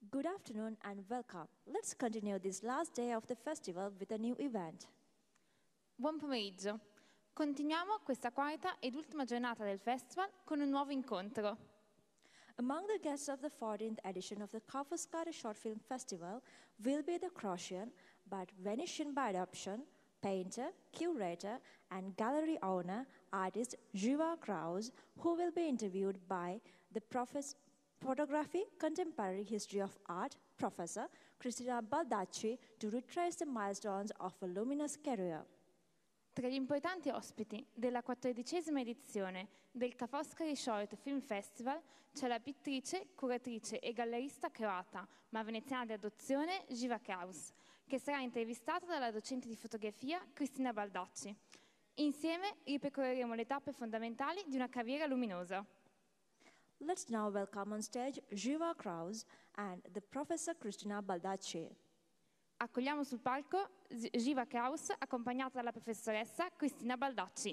Good afternoon and welcome. Let's continue this last day of the festival with a new event. Buon pomeriggio. Continuiamo questa quarta ed ultima giornata del festival con un nuovo incontro. Among the guests of the 14th edition of the Kafkaskare Short Film Festival will be the Croatian, but Venetian by adoption, painter, curator, and gallery owner, artist Živa Kraus, who will be interviewed by the Photography, Contemporary History of Art, Professor Cristina Baldacci, to retrace the milestones of a luminous career. Tra gli importanti ospiti della 14ª edizione del Kafkaskare Short Film Festival c'è la pittrice, curatrice e gallerista croata, ma veneziana di adozione, Živa Kraus, che sarà intervistata dalla docente di fotografia Cristina Baldacci. Insieme ripercorreremo le tappe fondamentali di una carriera luminosa. Let's now welcome on stage Živa Kraus and the Professor Cristina Baldacci. Accogliamo sul palco Živa Kraus, accompagnata dalla professoressa Cristina Baldacci.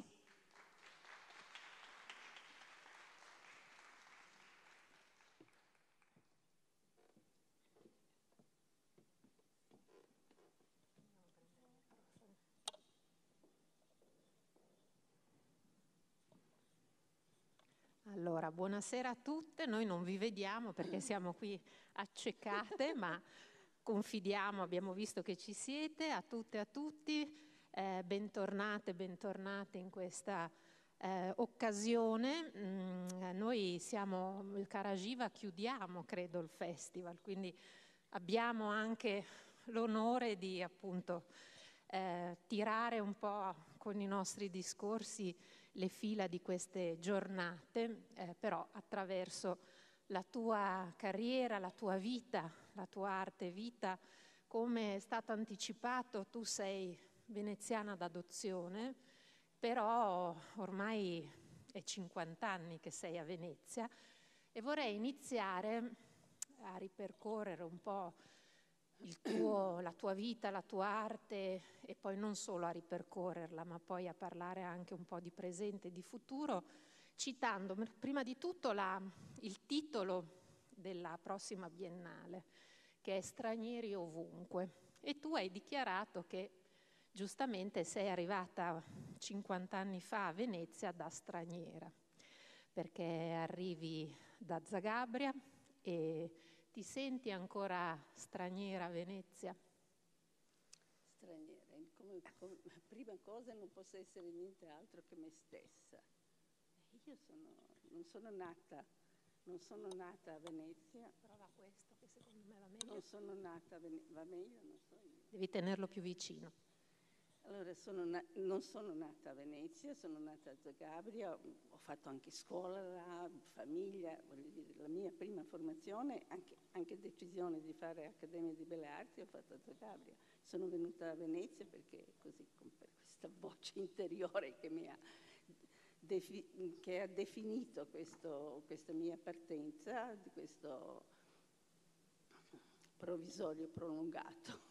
Allora, buonasera a tutte. Noi non vi vediamo perché siamo qui accecate, ma confidiamo, abbiamo visto che ci siete, a tutte e a tutti, bentornate, bentornati in questa occasione. Noi siamo il Karajiva, chiudiamo credo il festival, quindi abbiamo anche l'onore di appunto tirare un po' con i nostri discorsi le fila di queste giornate, però attraverso la tua carriera, la tua vita, la tua arte vita. Come è stato anticipato, tu sei veneziana d'adozione, però ormai è 50 anni che sei a Venezia e vorrei iniziare a ripercorrere un po' la tua vita, la tua arte e poi non solo a ripercorrerla, ma poi a parlare anche un po' di presente e di futuro, citando prima di tutto il titolo della prossima biennale, che è Stranieri ovunque. E tu hai dichiarato che giustamente sei arrivata 50 anni fa a Venezia da straniera, perché arrivi da Zagabria e ti senti ancora straniera a Venezia? Straniera, come prima cosa non posso essere niente altro che me stessa. Io non sono nata a Venezia. Prova questo che secondo me va meglio. Non sono nata a Venezia, va meglio? Non so io. Devi tenerlo più vicino. Allora, non sono nata a Venezia, sono nata a Zagabria, ho fatto anche scuola là, famiglia, voglio dire, la mia prima formazione, anche decisione di fare Accademia di Belle Arti, ho fatto a Zagabria. Sono venuta a Venezia perché così, per questa voce interiore che ha definito questa mia partenza, di questo provvisorio prolungato.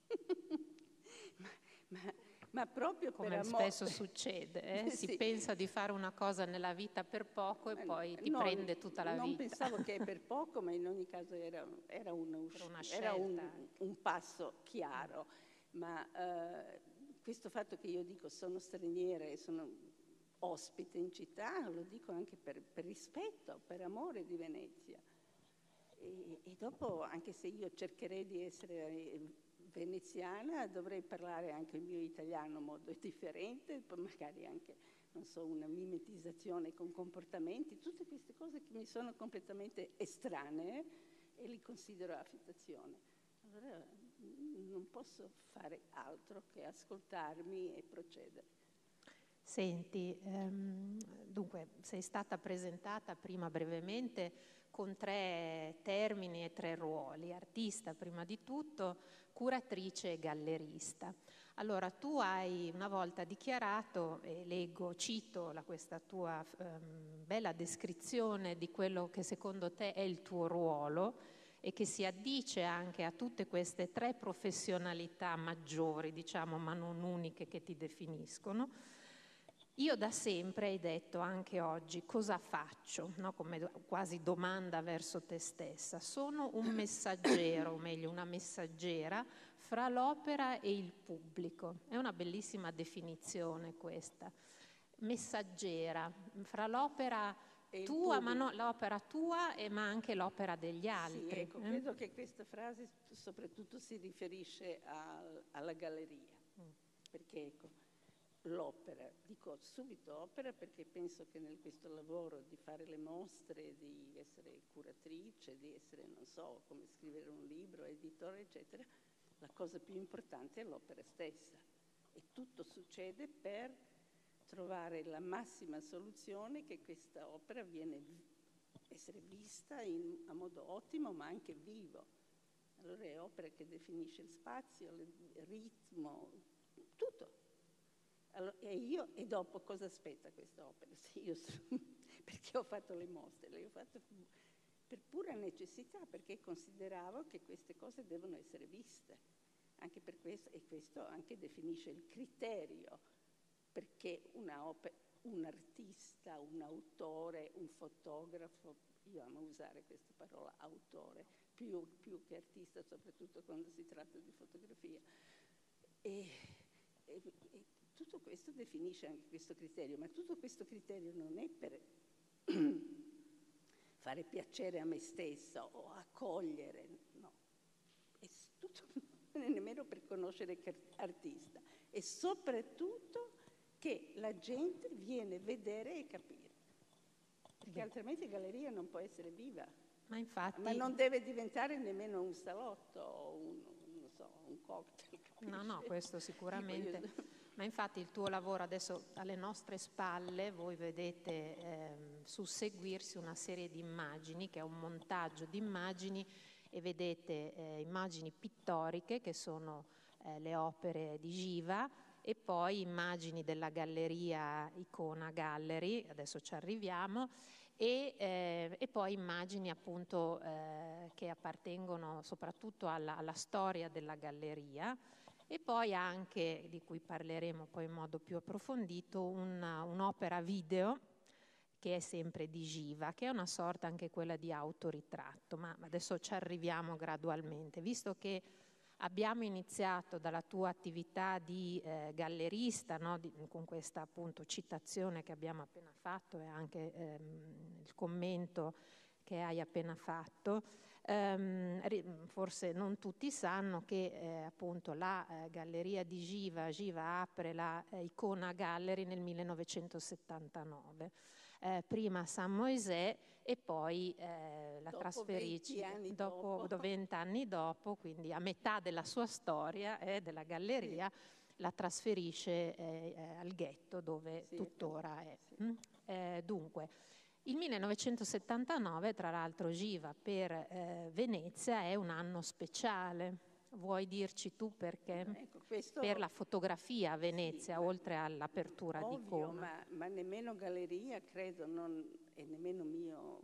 Ma proprio come per spesso succede, si pensa di fare una cosa nella vita per poco e poi ti prende tutta la vita. Non pensavo che per poco, ma in ogni caso era un passo chiaro. Ma questo fatto che io dico sono straniera e sono ospite in città, lo dico anche per rispetto, per amore di Venezia. E dopo, anche se io cercherei di essere veneziana, dovrei parlare anche il mio italiano in modo differente, magari anche, non so, una mimetizzazione con comportamenti, tutte queste cose che mi sono completamente estranee e li considero affettazione. Allora non posso fare altro che ascoltarmi e procedere. Senti, dunque sei stata presentata prima brevemente con 3 termini e 3 ruoli: artista prima di tutto, curatrice e gallerista. Allora tu hai una volta dichiarato, e cito questa tua bella descrizione di quello che secondo te è il tuo ruolo e che si addice anche a tutte queste 3 professionalità maggiori, diciamo, ma non uniche, che ti definiscono. Io da sempre, hai detto anche oggi, cosa faccio? No? Come quasi domanda verso te stessa. Sono un messaggero, o meglio una messaggera, fra l'opera e il pubblico. È una bellissima definizione questa. Messaggera, fra l'opera tua, ma no, l'opera tua ma anche l'opera degli altri. Sì, ecco, credo che questa frase soprattutto si riferisce alla galleria, perché ecco, l'opera, dico subito opera perché penso che in questo lavoro di fare le mostre, di essere curatrice, di essere, non so, come scrivere un libro, editore, eccetera, la cosa più importante è l'opera stessa. E tutto succede per trovare la massima soluzione che questa opera viene essere vista a modo ottimo ma anche vivo. Allora è opera che definisce il spazio, il ritmo, tutto. Allora, e dopo cosa aspetta questa opera? Perché ho fatto le mostre? Le ho fatte per pura necessità, perché consideravo che queste cose devono essere viste. Anche per questo, e questo anche definisce il criterio, perché un artista, un autore, un fotografo, io amo usare questa parola autore, più che artista, soprattutto quando si tratta di fotografia. E tutto questo definisce anche questo criterio, ma tutto questo criterio non è per fare piacere a me stessa o accogliere, no, è tutto, non è nemmeno per conoscere artista, e soprattutto che la gente viene a vedere e capire, perché altrimenti galleria non può essere viva. Ma infatti... Ma non deve diventare nemmeno un salotto o un cocktail. Capisci? No, questo sicuramente. Ma infatti il tuo lavoro adesso alle nostre spalle, voi vedete susseguirsi una serie di immagini, che è un montaggio di immagini, e vedete immagini pittoriche che sono le opere di Giva, e poi immagini della galleria Icona Gallery, adesso ci arriviamo, e poi immagini appunto che appartengono soprattutto alla storia della galleria, e poi anche, di cui parleremo poi in modo più approfondito, un'opera video che è sempre di Giva, che è una sorta anche quella di autoritratto, ma adesso ci arriviamo gradualmente. Visto che abbiamo iniziato dalla tua attività di gallerista, no? Con questa appunto citazione che abbiamo appena fatto e anche il commento che hai appena fatto, forse non tutti sanno che appunto la galleria di Giva apre la Icona Gallery nel 1979. Prima a San Moisè e poi la trasferisce dopo 20 anni dopo, quindi a metà della sua storia della galleria, la trasferisce al ghetto dove tuttora è. Dunque, il 1979, tra l'altro Giva per Venezia è un anno speciale. Vuoi dirci tu perché? Ecco, questo, per la fotografia a Venezia, oltre all'apertura di Icona. Ma nemmeno galleria, credo, e nemmeno mio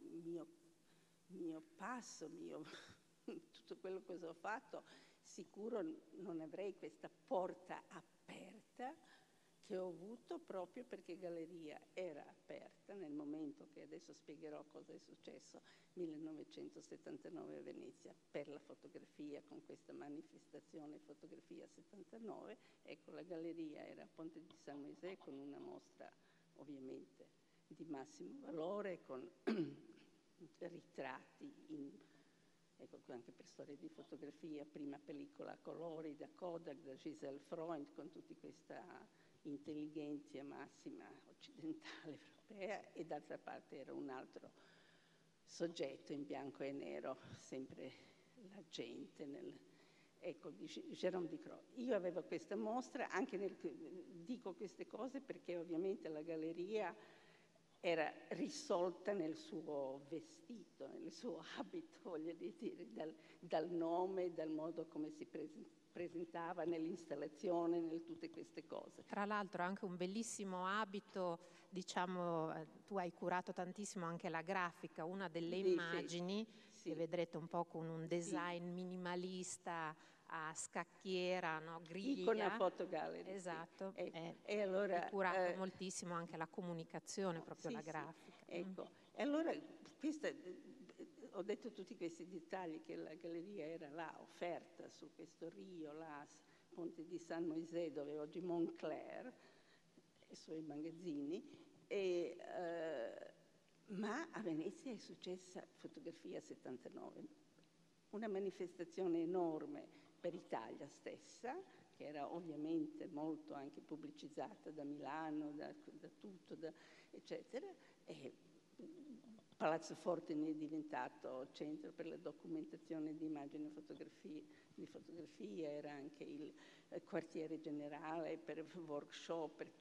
passo, tutto quello che ho fatto, sicuro non avrei questa porta aperta che ho avuto proprio perché galleria era aperta nel momento che adesso spiegherò cosa è successo 1979 a Venezia per la fotografia, con questa manifestazione Fotografia 79. Ecco, la galleria era a Ponte di San Moisè con una mostra ovviamente di massimo valore, con ritratti ecco, anche per storie di fotografia, prima pellicola a colori da Kodak, da Giselle Freund, con tutta questa intelligenza massima occidentale europea, e d'altra parte era un altro soggetto in bianco e nero, sempre la gente, ecco, di Jérôme Ducrot. Io avevo questa mostra, dico queste cose perché ovviamente la galleria era risolta nel suo vestito, nel suo abito, voglio dire, dal nome, dal modo come si presentava nell'installazione, nel tutte queste cose. Tra l'altro anche un bellissimo abito, diciamo, tu hai curato tantissimo anche la grafica, una delle immagini sì. che vedrete un po' con un design minimalista a scacchiera, no? Griglia. Icona Photogallery. Esatto, sì. E allora, hai curato moltissimo anche la comunicazione, proprio la sì, grafica. Ecco, e allora ho detto tutti questi dettagli che la galleria era là, offerta su questo rio, là, Ponte di San Moisè, dove oggi Moncler, i suoi magazzini, ma a Venezia è successa Fotografia 79, una manifestazione enorme per Italia stessa, che era ovviamente molto anche pubblicizzata da Milano, da tutto, eccetera, e Palazzo Forte ne è diventato centro per la documentazione di immagini e di fotografia, era anche il quartiere generale per workshop, per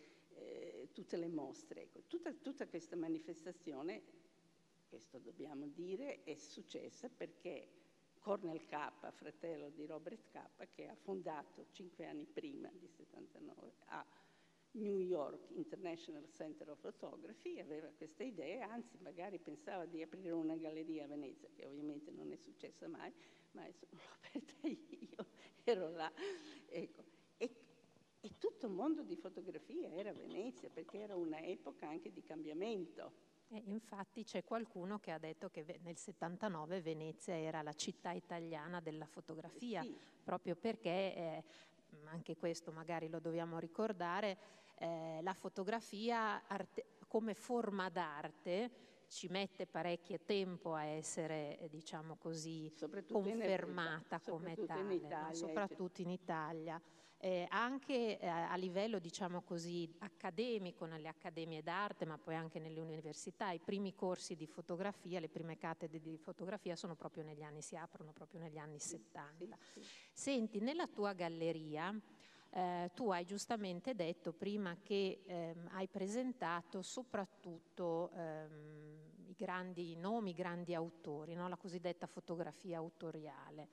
tutte le mostre. Ecco, tutta questa manifestazione, questo dobbiamo dire, è successa perché Cornel K, fratello di Robert K, che ha fondato 5 anni prima, di 79, a New York International Center of Photography, aveva questa idea, anzi magari pensava di aprire una galleria a Venezia, che ovviamente non è successa mai, ma l'ho aperta io, ero là. Ecco. E tutto il mondo di fotografia era a Venezia, perché era una epoca anche di cambiamento. Infatti c'è qualcuno che ha detto che nel 79 Venezia era la città italiana della fotografia, sì. Proprio perché, anche questo magari lo dobbiamo ricordare, la fotografia come forma d'arte ci mette parecchio tempo a essere, diciamo così, confermata come tale, in Italia, no? Soprattutto in Italia. Anche a livello, diciamo così, accademico, nelle accademie d'arte, ma poi anche nelle università, i primi corsi di fotografia, le prime cattedre di fotografia si aprono proprio negli anni 70. Sì. Senti, nella tua galleria tu hai giustamente detto prima che hai presentato soprattutto i grandi nomi, i grandi autori, no? La cosiddetta fotografia autoriale.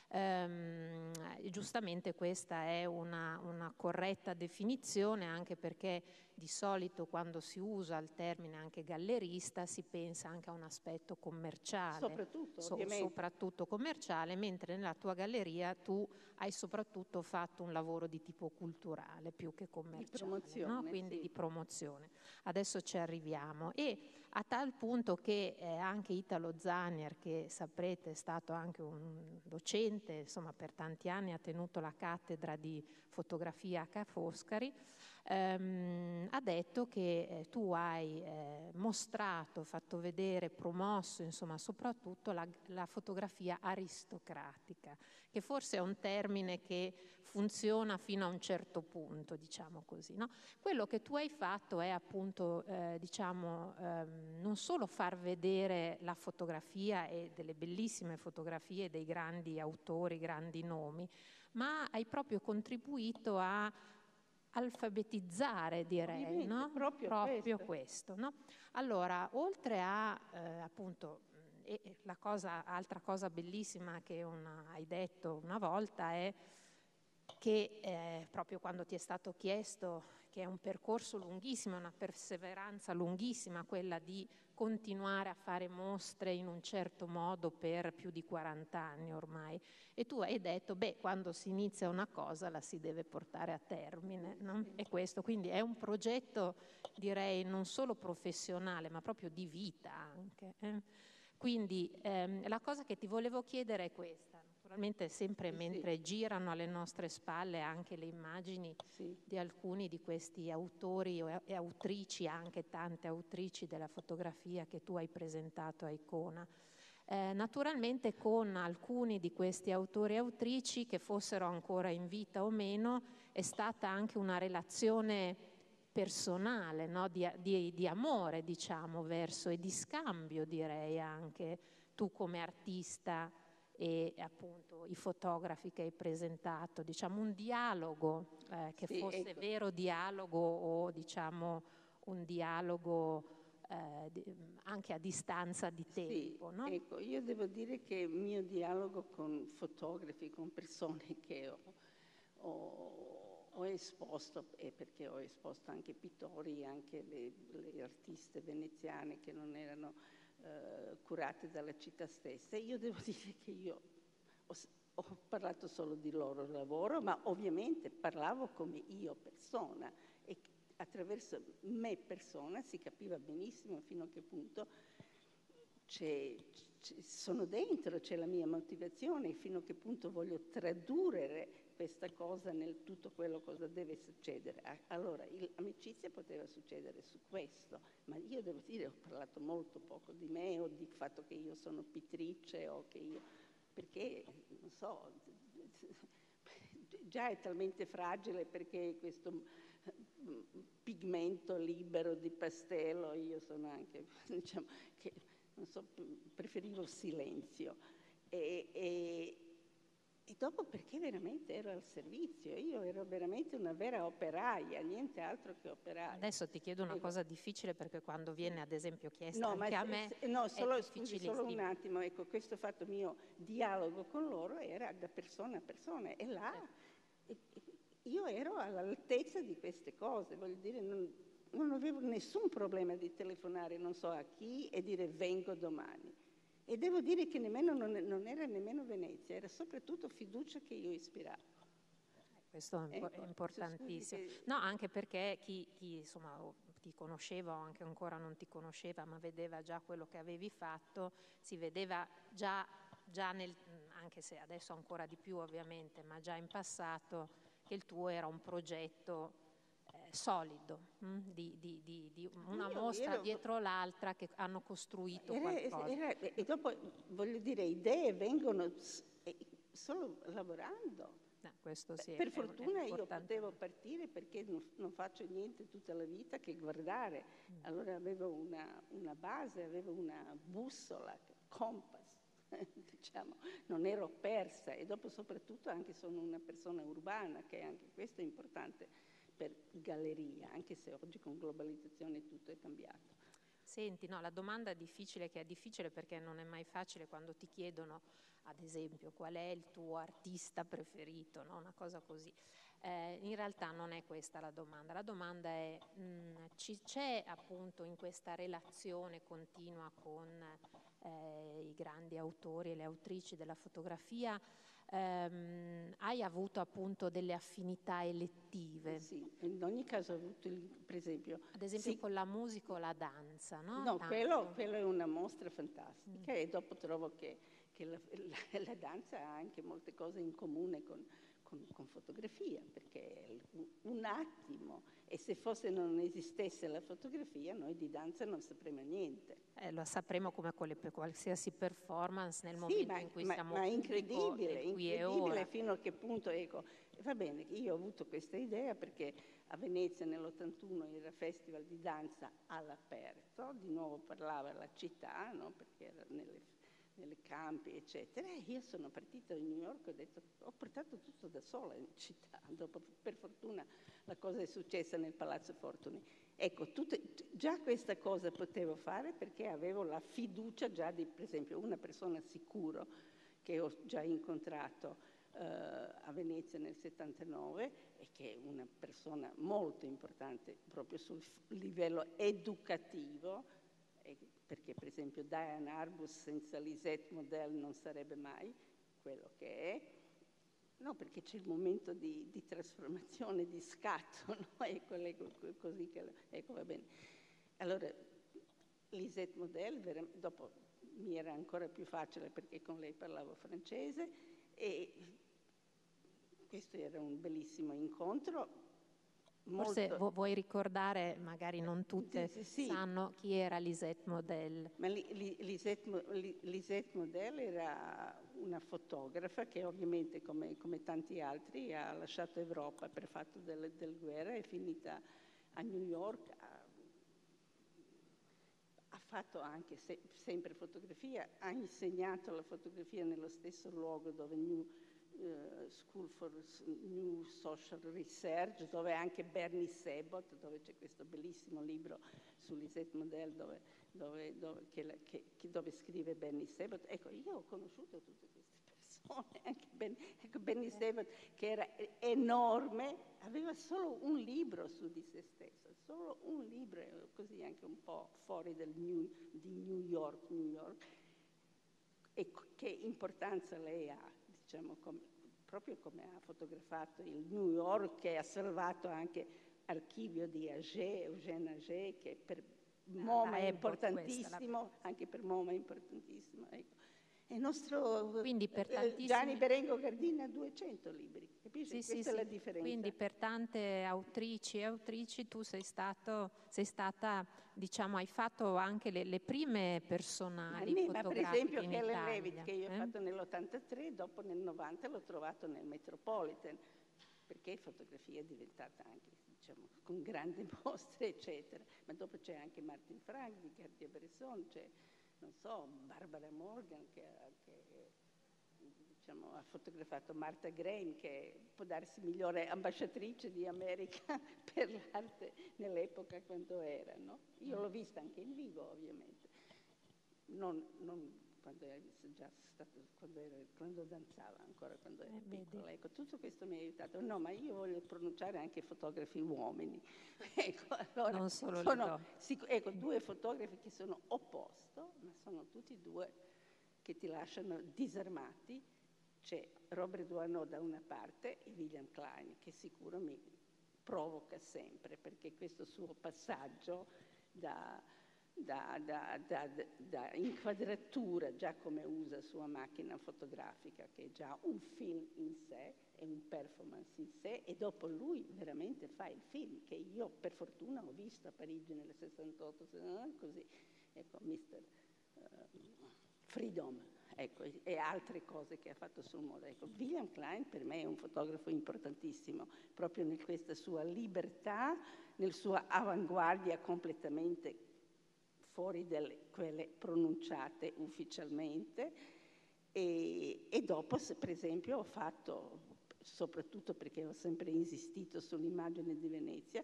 Giustamente questa è una corretta definizione, anche perché di solito quando si usa il termine anche gallerista si pensa anche a un aspetto commerciale, soprattutto commerciale, mentre nella tua galleria tu hai soprattutto fatto un lavoro di tipo culturale più che commerciale, di promozione, no? Quindi sì. di promozione. Adesso ci arriviamo. E a tal punto che anche Italo Zannier, che saprete è stato anche un docente, insomma per tanti anni ha tenuto la cattedra di fotografia a Ca' Foscari, ha detto che tu hai mostrato, fatto vedere, promosso insomma soprattutto la fotografia aristocratica, che forse è un termine che funziona fino a un certo punto, diciamo così, no? Quello che tu hai fatto è appunto non solo far vedere la fotografia e delle bellissime fotografie dei grandi autori, grandi nomi, ma hai proprio contribuito a alfabetizzare, direi, no? Proprio questo, no? Allora, oltre a appunto, altra cosa bellissima che hai detto una volta è che proprio quando ti è stato chiesto, che è un percorso lunghissimo, una perseveranza lunghissima, quella di continuare a fare mostre in un certo modo per più di 40 anni ormai, e tu hai detto, quando si inizia una cosa la si deve portare a termine, no? E questo quindi è un progetto, direi, non solo professionale, ma proprio di vita anche. Quindi la cosa che ti volevo chiedere è questa. Naturalmente sempre mentre girano alle nostre spalle anche le immagini di alcuni di questi autori e autrici, anche tante autrici della fotografia che tu hai presentato a Icona. Naturalmente con alcuni di questi autori e autrici, che fossero ancora in vita o meno, è stata anche una relazione personale, no? di amore, diciamo, verso, e di scambio, direi anche, tu come artista e appunto i fotografi che hai presentato, diciamo un dialogo che fosse vero dialogo o diciamo un dialogo anche a distanza di tempo. Sì, no? ecco, io devo dire che il mio dialogo con fotografi, con persone che ho esposto, e perché ho esposto anche pittori, anche le artiste veneziane che non erano curate dalla città stessa, io devo dire che io ho parlato solo di loro lavoro, ma ovviamente parlavo come io persona, e attraverso me persona si capiva benissimo fino a che punto sono dentro, c'è la mia motivazione, fino a che punto voglio tradurre questa cosa nel tutto quello cosa deve succedere. Allora, l'amicizia poteva succedere su questo, ma io devo dire, ho parlato molto poco di me, o di fatto che io sono pittrice, o che io... perché, non so, già è talmente fragile, perché questo pigmento libero di pastello, io sono anche, diciamo, che non so, preferivo il silenzio. E dopo perché veramente ero al servizio, io ero veramente una vera operaia, niente altro che operaia. Adesso ti chiedo una cosa difficile, perché quando viene ad esempio chiesta No, anche a me, no, è scusi, solo un attimo, ecco, questo fatto mio dialogo con loro era da persona a persona, e là io ero all'altezza di queste cose, voglio dire, non avevo nessun problema di telefonare non so a chi e dire vengo domani. E devo dire che nemmeno non era nemmeno Venezia, era soprattutto fiducia che io ispiravo. Questo è importantissimo. No, anche perché chi insomma ti conosceva o anche ancora non ti conosceva, ma vedeva già quello che avevi fatto, si vedeva già anche se adesso ancora di più ovviamente, ma già in passato, che il tuo era un progetto solido, di una mostra dietro l'altra che hanno costruito qualcosa. E dopo, voglio dire, idee vengono solo lavorando. Questo sì, per fortuna io potevo partire, perché non faccio niente tutta la vita che guardare. Allora avevo una base, avevo una bussola, compass, diciamo, non ero persa. E dopo soprattutto anche sono una persona urbana, che anche questo è importante per galleria, anche se oggi con globalizzazione tutto è cambiato. Senti, no, la domanda è difficile, che è difficile perché non è mai facile quando ti chiedono, ad esempio, qual è il tuo artista preferito, no? Una cosa così. In realtà non è questa la domanda è c'è appunto in questa relazione continua con i grandi autori e le autrici della fotografia, hai avuto appunto delle affinità elettive? Sì, in ogni caso ho avuto, per esempio... Ad esempio con la musica o la danza, no? No, quello è una mostra fantastica, e dopo trovo che la danza ha anche molte cose in comune con fotografia, perché è un attimo, e se non esistesse la fotografia noi di danza non sapremo niente. Lo sapremo come con qualsiasi performance nel momento in cui siamo ma è incredibile, incredibile fino a che punto, ecco, va bene, io ho avuto questa idea perché a Venezia nell'81 era Festival di danza all'aperto, di nuovo parlava la città, no? Perché era nelle campi, eccetera, e io sono partita da New York e ho portato tutto da sola in città. Dopo, per fortuna, la cosa è successa nel Palazzo Fortuny. Ecco, già questa cosa potevo fare perché avevo la fiducia già di, per esempio, una persona sicuro che ho già incontrato a Venezia nel 79, e che è una persona molto importante proprio sul livello educativo, perché per esempio Diane Arbus senza Lisette Model non sarebbe mai quello che è. No, perché c'è il momento di trasformazione, di scatto, no? Ecco, così che... Ecco, va bene. Allora, Lisette Model, dopo mi era ancora più facile perché con lei parlavo francese, e questo era un bellissimo incontro. Forse vuoi ricordare, magari non tutte sanno chi era Lisette Model. Ma Lisette Model era una fotografa che ovviamente come tanti altri ha lasciato Europa per fatto della guerra, è finita a New York, ha fatto anche sempre fotografia, ha insegnato la fotografia nello stesso luogo dove School for New Social Research, dove anche Bernie Sebot, dove c'è questo bellissimo libro su Lisette Model dove scrive Bernie Sebot. Ecco, io ho conosciuto tutte queste persone, anche Bernie Sebot, che era enorme, aveva solo un libro su di se stesso, solo un libro, così anche un po' fuori di New York. E che importanza lei ha, diciamo, proprio come ha fotografato il New York, che ha salvato anche archivio di Eugène Auger, che per MoMA è importantissimo, anche per MoMA è importantissimo. Ecco. E il nostro Gianni Berengo Gardini ha 200 libri, capisci? Questa è la differenza. Quindi per tante autrici e autrici tu sei stata, diciamo, hai fatto anche le prime personali fotografiche per esempio in Helen Italia. Levitt, che io ho fatto nell'83, dopo nel 90 l'ho trovato nel Metropolitan, perché fotografia è diventata anche, diciamo, con grandi mostre, eccetera. Ma dopo c'è anche Martin Frank di Cartier-Bresson, c'è, non so, Barbara Morgan che diciamo, ha fotografato Martha Graham, che può darsi migliore ambasciatrice di America per l'arte nell'epoca quando era, no? Io l'ho vista anche in vivo, ovviamente, non quando era già stato, quando danzava ancora, quando era piccola. Ecco, tutto questo mi ha aiutato. No, ma io voglio pronunciare anche fotografi uomini. Ecco, allora, non solo ecco, due fotografi che sono opposto, ma sono tutti due che ti lasciano disarmati. C'è Robert Doisneau da una parte e William Klein, che sicuro mi provoca sempre, perché questo suo passaggio da inquadratura, già come usa sua macchina fotografica, che è già un film in sé, è un performance in sé, e dopo lui veramente fa il film, che io per fortuna ho visto a Parigi nel 68, così, ecco, Mr. Freedom, ecco, e altre cose che ha fatto sul mondo. Ecco, William Klein per me è un fotografo importantissimo, proprio in questa sua libertà, nel sua avanguardia completamente fuori da quelle pronunciate ufficialmente, e dopo, per esempio, ho fatto, soprattutto perché ho sempre insistito sull'immagine di Venezia,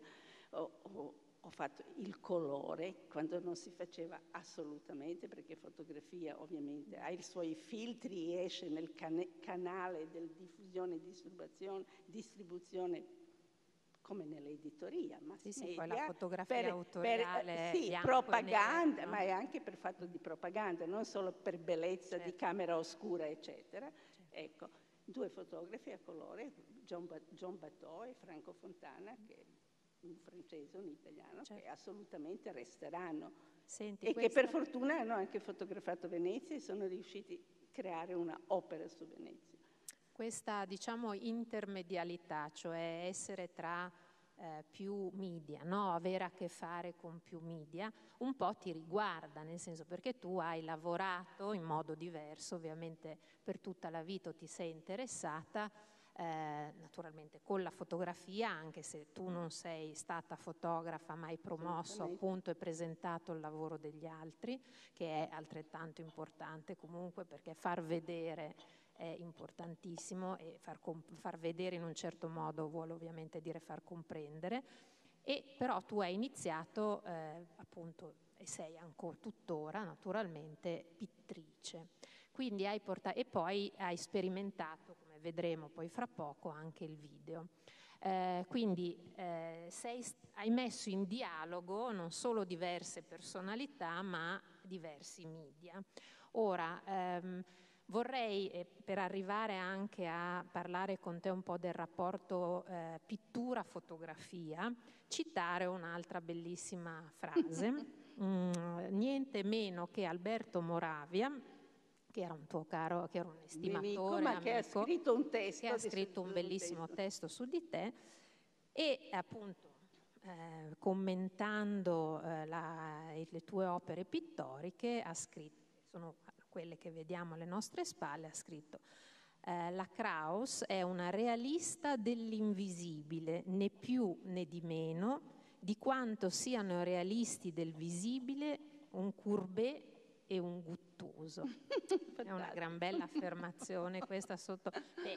ho fatto il colore quando non si faceva assolutamente, perché fotografia ovviamente ha i suoi filtri, esce nel canale del diffusione e distribuzione come nell'editoria, mass media, poi la fotografia autoriale, sì, propaganda, ma è anche per fatto di propaganda, non solo per bellezza di camera oscura, eccetera. Ecco, due fotografi a colore, John Bateau e Franco Fontana, che un francese e un italiano, che assolutamente resteranno. E che per fortuna hanno anche fotografato Venezia e sono riusciti a creare una opera su Venezia. Questa, diciamo, intermedialità, cioè essere tra più media, no? Avere a che fare con più media, un po' ti riguarda, nel senso, perché tu hai lavorato in modo diverso, ovviamente per tutta la vita ti sei interessata, naturalmente con la fotografia, anche se tu non sei stata fotografa, ma hai promosso appunto e presentato il lavoro degli altri, che è altrettanto importante comunque, perché far vedere è importantissimo, e far vedere in un certo modo vuole ovviamente dire far comprendere. E però tu hai iniziato appunto, e sei ancora tuttora naturalmente pittrice, quindi e poi hai sperimentato, come vedremo poi fra poco, anche il video. Quindi hai messo in dialogo non solo diverse personalità, ma diversi media. Ora, vorrei, per arrivare anche a parlare con te un po' del rapporto pittura-fotografia, citare un'altra bellissima frase, niente meno che Alberto Moravia, che era un tuo caro, che era un estimatore, amico, che ha scritto un testo, che ha scritto un bellissimo testo su di te, e appunto commentando le tue opere pittoriche ha scritto, sono quelle che vediamo alle nostre spalle, ha scritto: la Kraus è una realista dell'invisibile, né più né di meno di quanto siano realisti del visibile un Courbet e un Guttuso. È una gran bella affermazione questa sotto.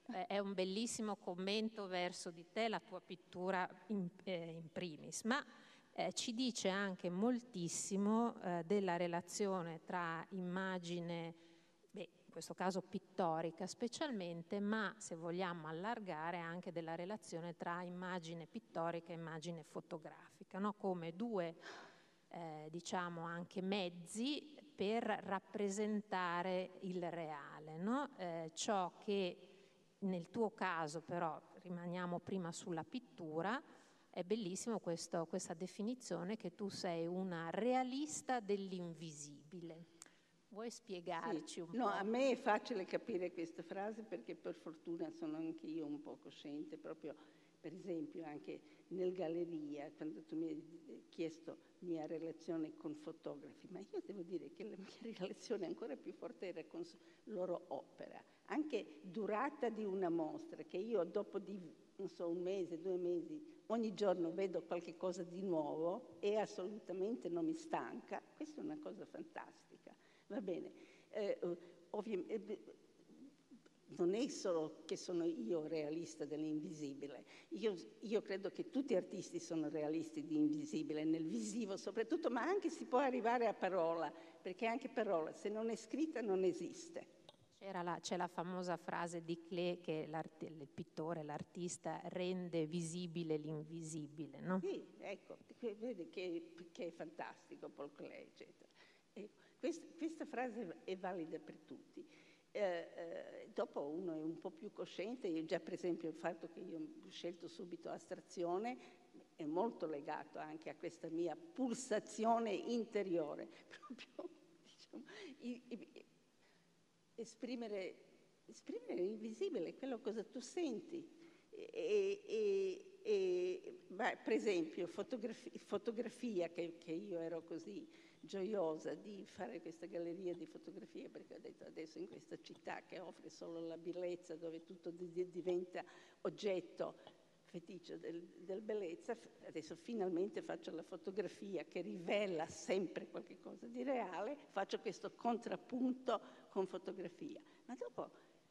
è un bellissimo commento verso di te, la tua pittura in primis, ma ci dice anche moltissimo della relazione tra immagine, in questo caso pittorica specialmente, ma se vogliamo allargare anche della relazione tra immagine pittorica e immagine fotografica, no? Come due, diciamo, anche mezzi per rappresentare il reale, no? Ciò che nel tuo caso però, rimaniamo prima sulla pittura, è bellissimo questa definizione che tu sei una realista dell'invisibile. Vuoi spiegarci un po'? No, a me è facile capire questa frase perché per fortuna sono anche io un po' cosciente, proprio per esempio anche nel galleria, quando tu mi hai chiesto mia relazione con fotografi, ma io devo dire che la mia relazione ancora più forte era con loro opera, anche durata di una mostra, che io dopo di, non so, 1 mese, 2 mesi, ogni giorno vedo qualche cosa di nuovo e assolutamente non mi stanca, questa è una cosa fantastica. Va bene, ovviamente non è solo che sono io realista dell'invisibile, io credo che tutti gli artisti sono realisti di invisibile, nel visivo soprattutto, ma anche si può arrivare a parola, perché anche parola, se non è scritta, non esiste. C'è la famosa frase di Klee che il pittore, l'artista rende visibile l'invisibile, no? Sì, ecco, vedi che è fantastico Paul Klee, eccetera. Questa frase è valida per tutti. Dopo uno è un po' più cosciente, io già per esempio il fatto che io ho scelto subito astrazione è molto legato anche a questa mia pulsazione interiore, proprio diciamo, esprimere l'invisibile, quello cosa tu senti. Per esempio fotografia, che io ero così gioiosa di fare questa galleria di fotografie, perché ho detto adesso in questa città che offre solo la bellezza, dove tutto diventa oggetto feticcio del bellezza, adesso finalmente faccio la fotografia che rivela sempre qualche cosa di reale, faccio questo contrappunto con fotografia. Ma dopo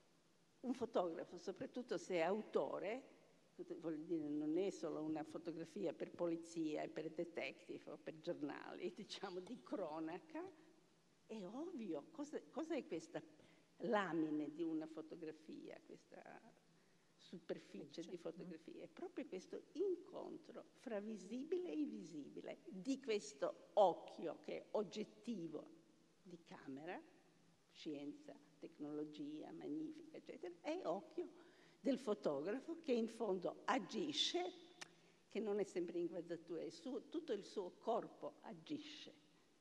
un fotografo, soprattutto se è autore, voglio dire, non è solo una fotografia per polizia e per detective o per giornali, diciamo di cronaca, è ovvio. Cosa è questa lamine di una fotografia, questa superficie di fotografia? È proprio questo incontro fra visibile e invisibile di questo occhio che è oggettivo di camera, scienza, tecnologia magnifica, eccetera, e occhio del fotografo che in fondo agisce, che non è sempre inquadratura, tutto il suo corpo agisce.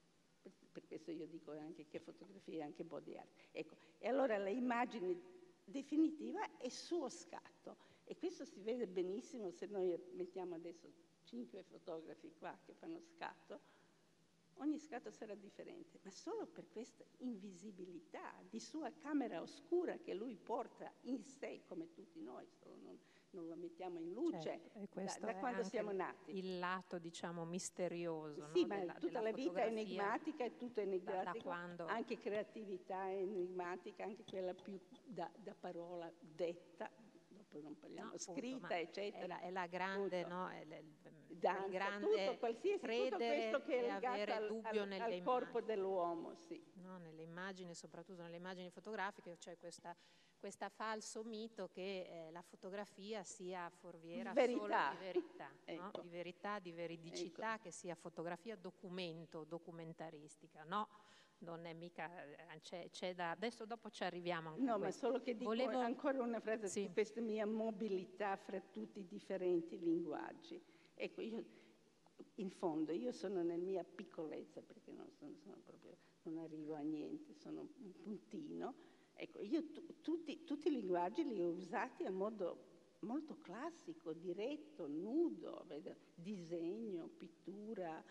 Per questo io dico anche che fotografia è anche body art. Ecco, e allora l'immagine definitiva è suo scatto. E questo si vede benissimo se noi mettiamo adesso 5 fotografi qua che fanno scatto. Ogni scatto sarà differente, ma solo per questa invisibilità di sua camera oscura che lui porta in sé, come tutti noi, solo non lo mettiamo in luce, certo, da quando siamo nati. Il lato, diciamo, misterioso, sì, no? ma tutta la vita è enigmatica, è tutto enigmatico, quando... anche creatività è enigmatica, anche quella più da parola detta, dopo non parliamo, scritta, eccetera. È la grande, tutto. no? Danza, grande tutto, qualsiasi, tutto questo che è legato al corpo dell'uomo, sì. No, nelle immagini, soprattutto nelle immagini fotografiche, c'è questa falso mito che la fotografia sia forviera solo di verità, ecco. No? Di verità, di veridicità, ecco. Che sia fotografia documentaristica, no? Non è mica, c'è da, adesso dopo ci arriviamo anche no, ma solo che dico ancora una frase sì. Di questa mia mobilità fra tutti i differenti linguaggi. Ecco, io in fondo io sono nella mia piccolezza, perché non arrivo a niente, sono un puntino. Ecco, io tutti i linguaggi li ho usati a modo molto classico, diretto, nudo, disegno, pittura,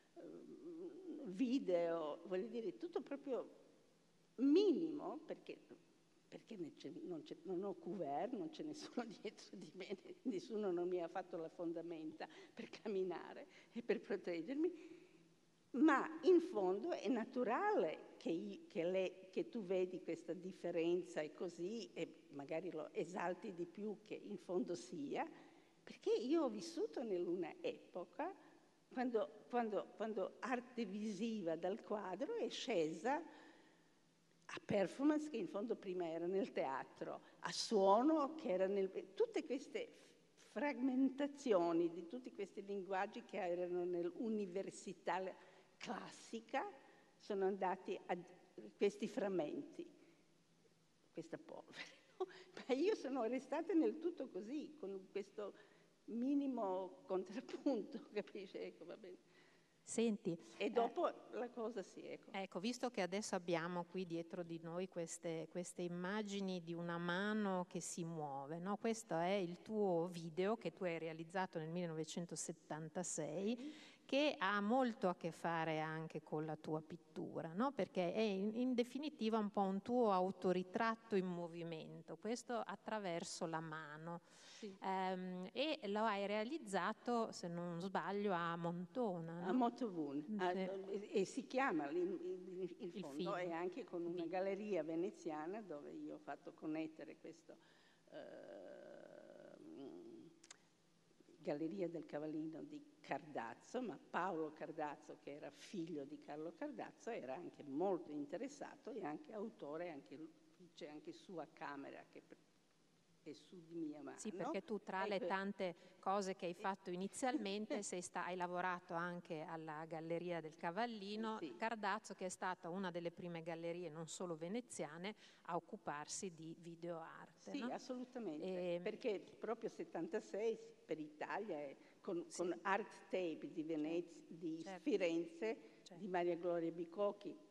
video, voglio dire, tutto proprio minimo, perché non ho couvert, non c'è nessuno dietro di me, nessuno non mi ha fatto la fondamenta per camminare e per proteggermi. Ma in fondo è naturale che tu vedi questa differenza e così, e magari lo esalti di più che in fondo sia, perché io ho vissuto nell'una epoca quando arte visiva dal quadro è scesa a performance che in fondo prima era nel teatro, a suono che era tutte queste fragmentazioni di tutti questi linguaggi che erano nell'università classica sono andati a questi frammenti, questa polvere. No? Ma io sono restata nel tutto così, con questo minimo contrappunto, capisci? Ecco, va bene. Senti, e dopo la cosa si ecco, visto che adesso abbiamo qui dietro di noi queste immagini di una mano che si muove, no? Questo è il tuo video che tu hai realizzato nel 1976, che ha molto a che fare anche con la tua pittura, no? Perché è in definitiva un po' un tuo autoritratto in movimento, questo attraverso la mano. sì. E lo hai realizzato, se non sbaglio, a Montona, no? A Motovun, Sì. e si chiama il fondo, film. e anche con una galleria veneziana dove io ho fatto connettere questo Galleria del Cavallino di Cardazzo, ma Paolo Cardazzo, che era figlio di Carlo Cardazzo, era anche molto interessato e anche autore, c'è anche sua camera che è su di mia mano. Sì, perché tu tra le tante cose che hai fatto inizialmente hai lavorato anche alla Galleria del Cavallino, sì. Cardazzo, che è stata una delle prime gallerie non solo veneziane a occuparsi di videoarte. Sì, no? assolutamente, perché proprio 76 per Italia, con Art Tape di certo. Firenze, certo. di Maria Gloria Bicocchi,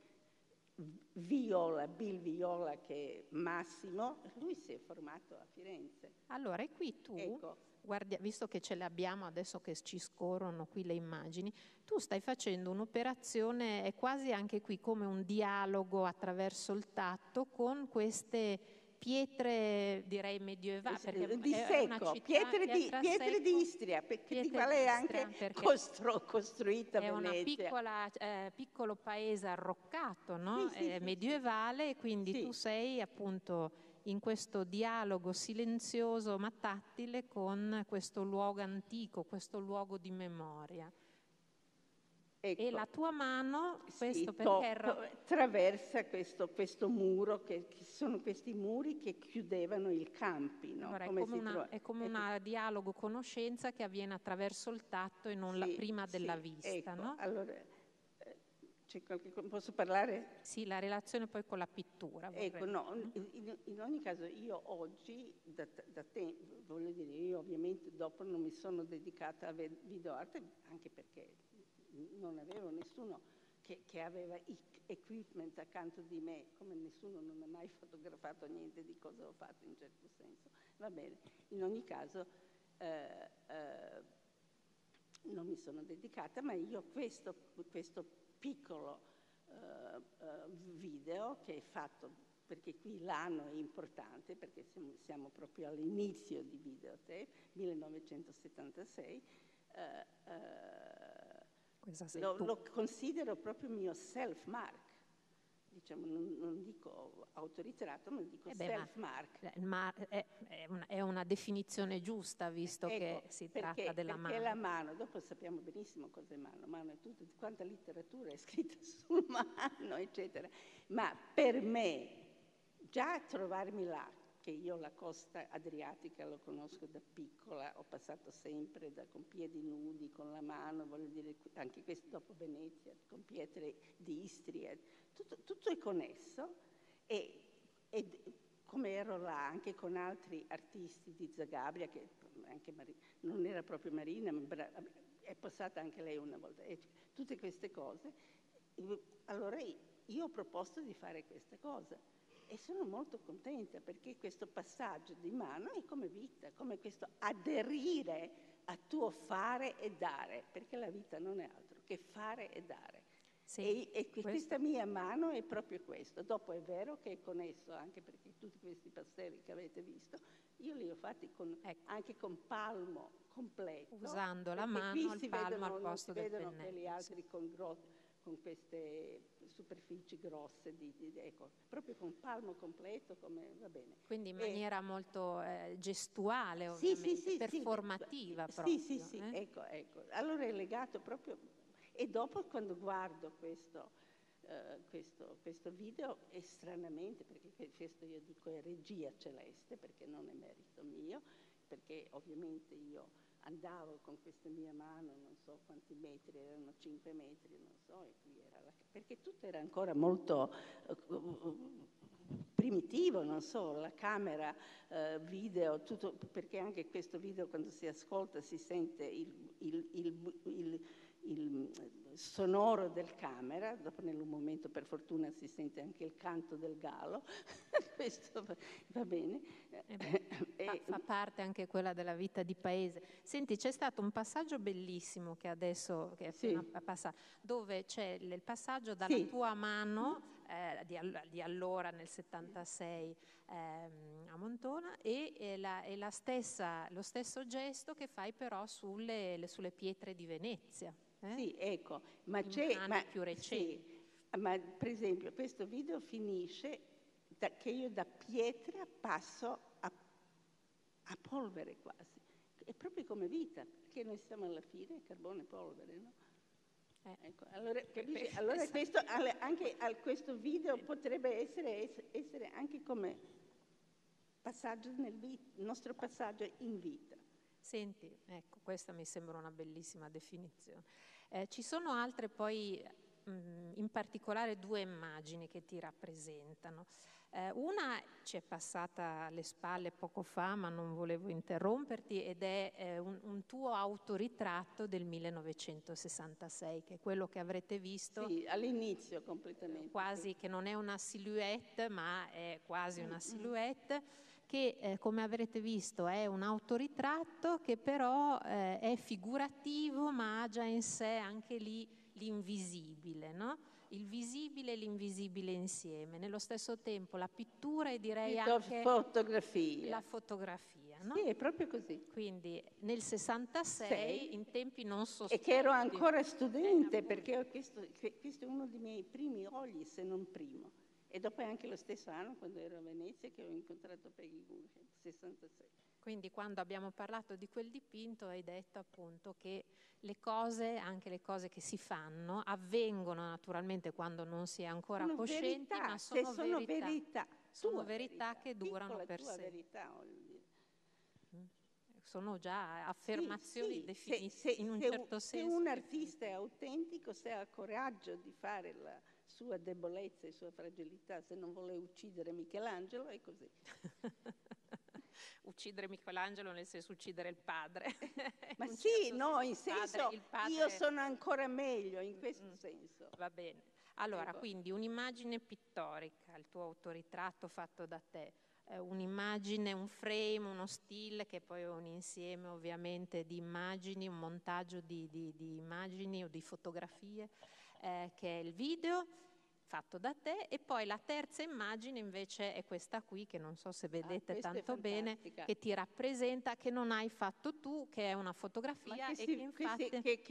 Bill Viola, che è Massimo, lui si è formato a Firenze. Allora, e qui tu, ecco. guardi, visto che ce le abbiamo adesso che ci scorrono qui le immagini, tu stai facendo un'operazione, è quasi anche qui come un dialogo attraverso il tatto con queste pietre, direi medievali, perché di è una secco, città, pietre di Istria, di quale è anche costruita è Venezia. È piccolo paese arroccato, no? Sì, medievale, e quindi tu sei appunto in questo dialogo silenzioso ma tattile con questo luogo antico, questo luogo di memoria. Ecco, e la tua mano, questo perché attraversa questo muro, che sono questi muri che chiudevano i campi. No? Allora, come è come un dialogo conoscenza che avviene attraverso il tatto e non prima della vista. Ecco, no? allora, posso parlare? Sì, la relazione poi con la pittura. Ecco, no, in ogni caso io oggi, da tempo, voglio dire, io ovviamente dopo non mi sono dedicata a videoarte, anche perché non avevo nessuno che aveva equipment accanto di me, come nessuno non ha mai fotografato niente di cosa ho fatto in certo senso. Va bene, in ogni caso non mi sono dedicata, ma io questo piccolo video che è fatto, perché qui l'anno è importante, perché siamo proprio all'inizio di Videotape, 1976, lo considero proprio mio self-mark. Diciamo, non dico autoritratto, ma dico self-mark. È una definizione giusta, visto che si tratta della mano. Perché la mano, dopo sappiamo benissimo cos'è mano. Mano è tutto, quanta letteratura è scritta sul mano, eccetera. Ma per me, già trovarmi là, che io la costa adriatica lo conosco da piccola, ho passato sempre con piedi nudi, con la mano, voglio dire, anche questo dopo Venezia, con pietre di Istria, tutto è connesso, e come ero là anche con altri artisti di Zagabria, che anche non era proprio Marina, ma è passata anche lei una volta, e tutte queste cose, allora io ho proposto di fare questa cosa. E sono molto contenta, perché questo passaggio di mano è come vita, come questo aderire a tuo fare e dare, perché la vita non è altro che fare e dare. Sì, e questa mia mano è proprio questo. Dopo è vero che è connesso, anche perché tutti questi pastelli che avete visto, io li ho fatti anche con palmo completo. Usando la mano, il palmo al posto del pennello. Qui si vedono quelli altri con con queste superfici grosse, ecco, proprio con palmo completo, come va bene. Quindi in maniera molto gestuale, ovviamente, performativa proprio. Sì, ecco. Allora è legato proprio... E dopo quando guardo questo video, e stranamente, perché questo io dico è regia celeste, perché non è merito mio, perché ovviamente io andavo con questa mia mano, non so quanti metri, erano 5 metri, non so, e qui era perché tutto era ancora molto primitivo, non so, la camera, video, tutto, perché anche questo video quando si ascolta si sente il sonoro del camera, dopo nel momento per fortuna si sente anche il canto del gallo, questo va bene. Fa parte anche quella della vita di paese. Senti, c'è stato un passaggio bellissimo che adesso che è appena passato, dove c'è il passaggio dalla tua mano di allora nel 76 a Montona e lo stesso gesto che fai però sulle pietre di Venezia. Sì, ecco, ma più recenti. Sì, ma per esempio questo video finisce che io da pietra passo a polvere quasi. È proprio come vita, perché noi siamo alla fine carbone e polvere, no? Ecco, allora, capisci? Allora questo video potrebbe essere anche come passaggio il nostro passaggio in vita. Senti, ecco, questa mi sembra una bellissima definizione. Ci sono altre poi, in particolare 2 immagini che ti rappresentano. Una ci è passata alle spalle poco fa, ma non volevo interromperti, ed è un tuo autoritratto del 1966, che è quello che avrete visto. Sì, all'inizio completamente. Quasi, che non è una silhouette, ma è quasi una silhouette, che come avrete visto è un autoritratto che però è figurativo, ma ha già in sé anche lì l'invisibile, no? Il visibile e l'invisibile insieme. Nello stesso tempo la pittura e direi anche la fotografia, no? Sì, è proprio così. Quindi nel 66, in tempi non sospetti. E che ero ancora studente, perché questo è uno dei miei primi olii, se non primo. E dopo è anche lo stesso anno, quando ero a Venezia, che ho incontrato Peggy Guggenheim, 66. Quindi quando abbiamo parlato di quel dipinto hai detto appunto che le cose, anche le cose che si fanno, avvengono naturalmente quando non si è ancora coscienti, verità, ma sono verità. Sono verità che durano per tua sempre. Verità, voglio dire. Sono già affermazioni definite in un certo senso. Se un artista è autentico, se ha coraggio di fare la sua debolezza e sua fragilità, se non vuole uccidere Michelangelo, è così. Uccidere Michelangelo nel senso uccidere il padre. Ma sì, no, in senso io sono ancora meglio in questo senso. Va bene. Allora, quindi un'immagine pittorica, il tuo autoritratto fatto da te, un'immagine, un frame, uno stile che poi è un insieme ovviamente di immagini, un montaggio di immagini o di fotografie, che è il video fatto da te, e poi la terza immagine invece è questa qui, che non so se vedete tanto bene, che ti rappresenta, che non hai fatto tu, che è una fotografia e che infatti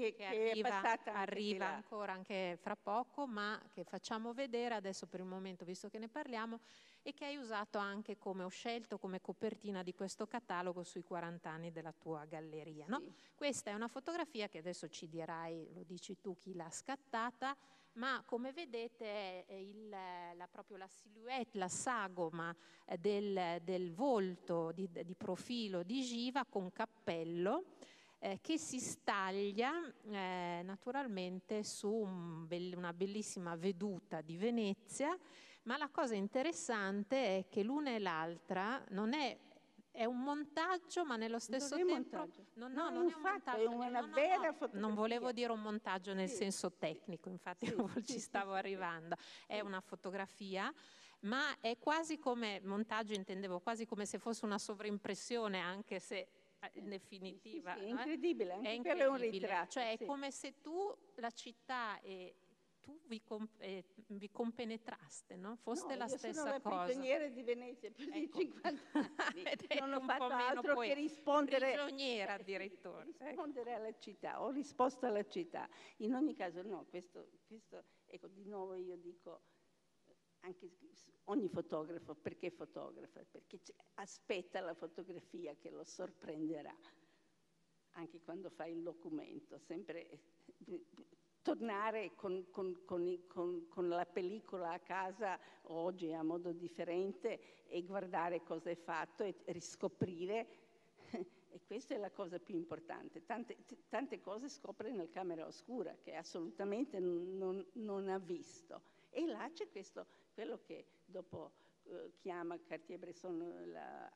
arriva ancora anche fra poco, ma che facciamo vedere adesso per il momento, visto che ne parliamo, e che hai usato anche come, ho scelto come copertina di questo catalogo sui 40 anni della tua galleria, no? Questa è una fotografia che adesso ci dirai, lo dici tu, chi l'ha scattata, ma come vedete è proprio la silhouette, la sagoma del volto di profilo di Giva con cappello che si staglia naturalmente su una bellissima veduta di Venezia, ma la cosa interessante è che l'una e l'altra non è un montaggio, ma nello stesso tempo non è un montaggio, è una vera fotografia. Non volevo dire un montaggio nel senso tecnico, infatti ci stavo arrivando. È una fotografia, ma è quasi come montaggio, intendevo quasi come se fosse una sovraimpressione, anche se in definitiva è incredibile, anche è per un ritratto. Cioè è come se tu la città e tu vi compenetraste, no? Foste la stessa cosa. Io sono la prigioniera di Venezia più di 50 anni. Non ho fatto altro che rispondere. Prigioniera addirittura. Rispondere alla città, ho risposto alla città. In ogni caso, no, questo ecco, di nuovo io dico, anche ogni fotografo, perché fotografa? Perché aspetta la fotografia che lo sorprenderà, anche quando fa il documento, sempre tornare con la pellicola a casa oggi a modo differente e guardare cosa è fatto e riscoprire, e questa è la cosa più importante. Tante cose scopre nel camera oscura che assolutamente non ha visto, e là c'è quello che dopo chiama Cartier-Bresson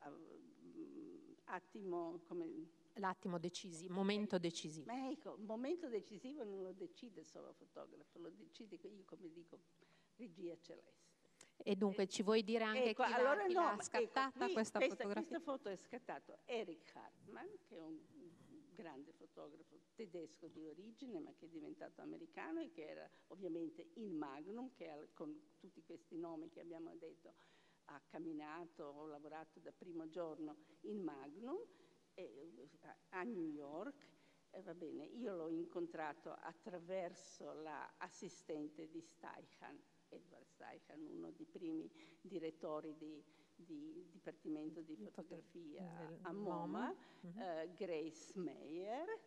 l'attimo decisivo, momento decisivo. Ma ecco, il momento decisivo non lo decide solo il fotografo, lo decide, io come dico, regia celeste. E dunque ci vuoi dire anche chi l'ha scattata questa fotografia? Questa foto è scattato Erich Hartmann, che è un grande fotografo tedesco di origine, ma che è diventato americano e che era ovviamente in Magnum, che con tutti questi nomi che abbiamo detto ha camminato, ho lavorato da primo giorno in Magnum, a New York. Va bene, io l'ho incontrato attraverso l'assistente di Steichen, Edward Steichen, uno dei primi direttori di Dipartimento di Fotografia a MoMA, Grace Meyer,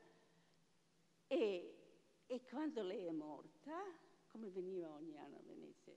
e quando lei è morta, come veniva ogni anno a Venezia,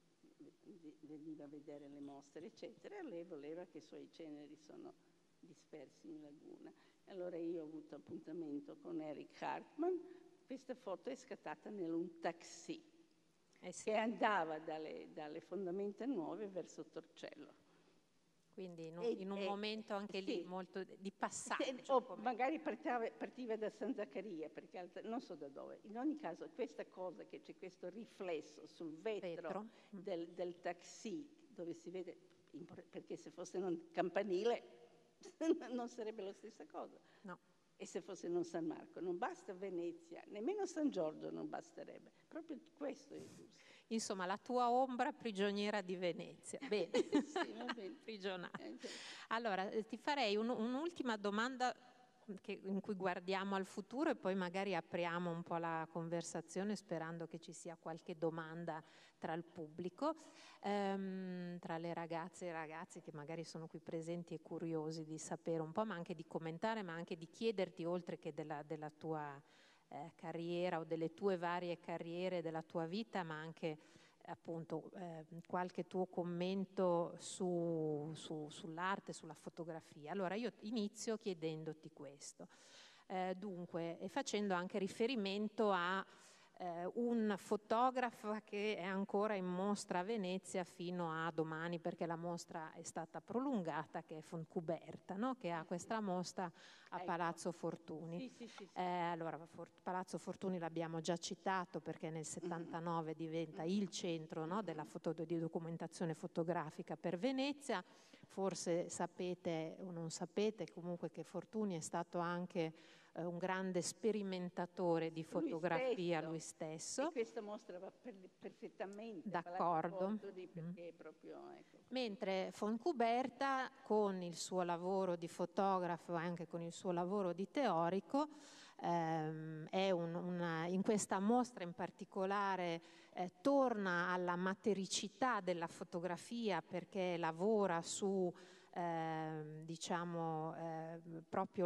veniva a vedere le mostre, eccetera, lei voleva che i suoi ceneri sono dispersi in laguna. Allora io ho avuto appuntamento con Erich Hartmann. Questa foto è scattata in un taxi che andava dalle fondamenta nuove verso Torcello. Quindi in un momento anche lì molto di passaggio. O magari partiva da San Zaccaria, perché non so da dove. In ogni caso questa cosa, che c'è questo riflesso sul vetro del taxi, dove si vede, perché se fosse un campanile non sarebbe la stessa cosa. No. E se fosse non San Marco, non basta Venezia, nemmeno San Giorgio non basterebbe. Proprio questo è giusto. Insomma, la tua ombra prigioniera di Venezia. Bene. Sì, va bene. Prigionata. Allora, ti farei un'ultima domanda in cui guardiamo al futuro e poi magari apriamo un po' la conversazione sperando che ci sia qualche domanda tra il pubblico, tra le ragazze e i ragazzi che magari sono qui presenti e curiosi di sapere un po', ma anche di commentare, ma anche di chiederti, oltre che della tua carriera o delle tue varie carriere, della tua vita, ma anche appunto qualche tuo commento sull'arte, sulla fotografia. Allora io inizio chiedendoti questo, dunque, e facendo anche riferimento a un fotografo che è ancora in mostra a Venezia fino a domani, perché la mostra è stata prolungata, che è Fontcuberta, no? Che ha questa mostra a Palazzo Fortuny. Sì. Allora, Palazzo Fortuny l'abbiamo già citato, perché nel 79 diventa il centro, no, di documentazione fotografica per Venezia. Forse sapete o non sapete comunque che Fortuny è stato anche un grande sperimentatore di fotografia lui stesso. E questa mostra va perfettamente. D'accordo. Perché proprio, ecco. Mentre Fontcuberta, con il suo lavoro di fotografo e anche con il suo lavoro di teorico, in questa mostra in particolare torna alla matericità della fotografia, perché lavora su proprio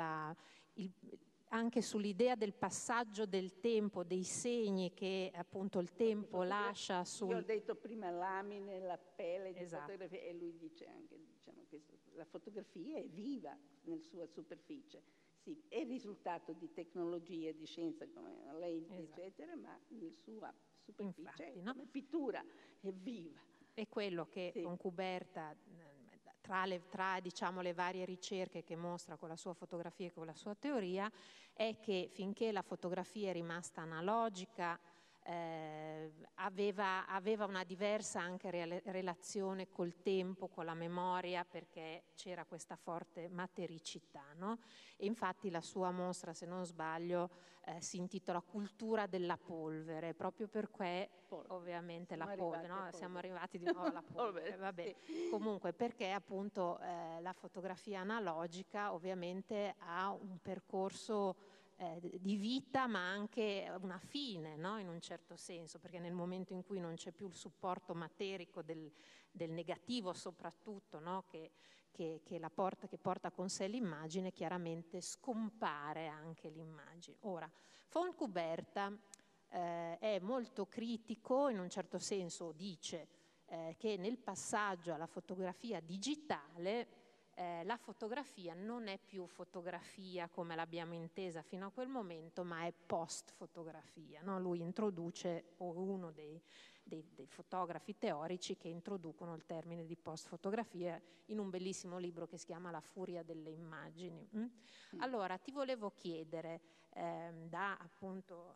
anche sull'idea del passaggio del tempo, dei segni che appunto il tempo lascia Io ho detto prima lamine, la pelle di esatto. Fotografia, e lui dice anche, la fotografia è viva nella sua superficie. Sì, è il risultato di tecnologie, di scienza come la lente, eccetera, ma nella sua superficie, infatti, come pittura, è viva. È quello che Fontcuberta, tra diciamo, le varie ricerche che mostra con la sua fotografia e con la sua teoria, è che finché la fotografia è rimasta analogica, aveva una diversa anche relazione col tempo, con la memoria, perché c'era questa forte matericità, no? E infatti la sua mostra, se non sbaglio, si intitola Cultura della polvere, proprio perché ovviamente la polvere, no? Siamo arrivati di nuovo alla polvere, vabbè. Sì. Comunque perché appunto la fotografia analogica ovviamente ha un percorso di vita, ma anche una fine, no? In un certo senso, perché nel momento in cui non c'è più il supporto materico del negativo soprattutto, no? che porta con sé l'immagine, chiaramente scompare anche l'immagine. Ora, Fontcuberta è molto critico, in un certo senso dice che nel passaggio alla fotografia digitale la fotografia non è più fotografia come l'abbiamo intesa fino a quel momento, ma è post-fotografia, no? Lui introduce, o uno dei fotografi teorici che introducono il termine di post-fotografia in un bellissimo libro che si chiama La furia delle immagini. Allora, ti volevo chiedere, da appunto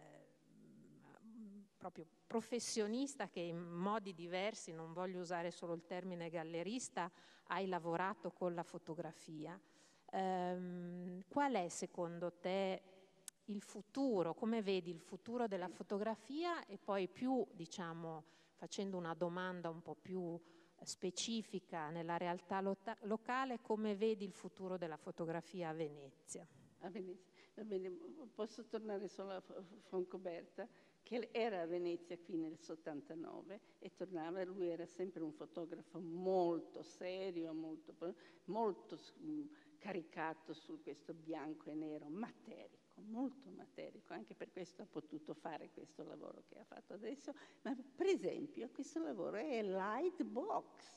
proprio professionista che in modi diversi, non voglio usare solo il termine gallerista, hai lavorato con la fotografia. Qual è secondo te il futuro? Come vedi il futuro della fotografia? E poi più, diciamo, facendo una domanda un po' più specifica nella realtà locale, come vedi il futuro della fotografia a Venezia? A Venezia. Va bene, posso tornare solo a Fontcuberta, che era a Venezia qui nel 79 e tornava, lui era sempre un fotografo molto serio, molto caricato su questo bianco e nero, materico, molto materico, anche per questo ha potuto fare questo lavoro che ha fatto adesso. Ma per esempio questo lavoro è Lightbox,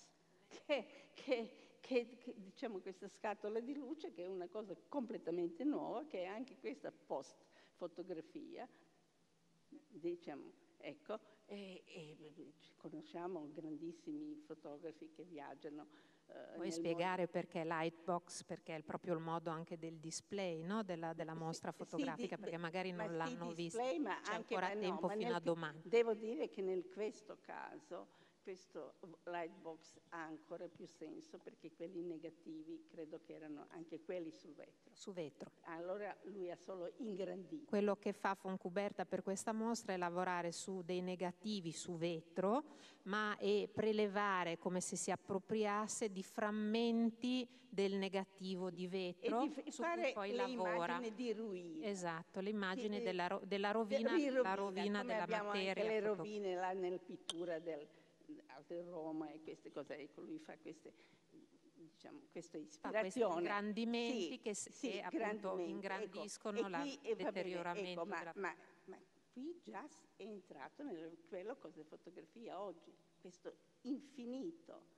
che diciamo questa scatola di luce, che è una cosa completamente nuova, che è anche questa post-fotografia, diciamo, ecco, e conosciamo grandissimi fotografi che viaggiano. Puoi spiegare perché Lightbox? Perché è proprio il modo anche del display, no? della mostra fotografica, perché magari non l'hanno vista, c'è ancora tempo fino a domani. Devo dire che in questo caso questo Lightbox ha ancora più senso, perché quelli negativi credo che erano anche quelli sul vetro. Su vetro. Allora lui ha solo ingrandito. Quello che fa Fontcuberta per questa mostra è lavorare su dei negativi su vetro, ma è prelevare come se si appropriasse di frammenti del negativo di vetro e su fare cui poi lavora. l'immagine di ruina. Esatto, l'immagine della rovina, la rovina come della abbiamo materia. anche le rovine là nella pittura del Roma e queste cose. Ecco, lui fa queste, diciamo, queste ispirazioni. Questi ingrandimenti che appunto ingrandiscono ecco. il deterioramento. Ma qui già è entrato nel quello cosa è fotografia oggi, questo infinito,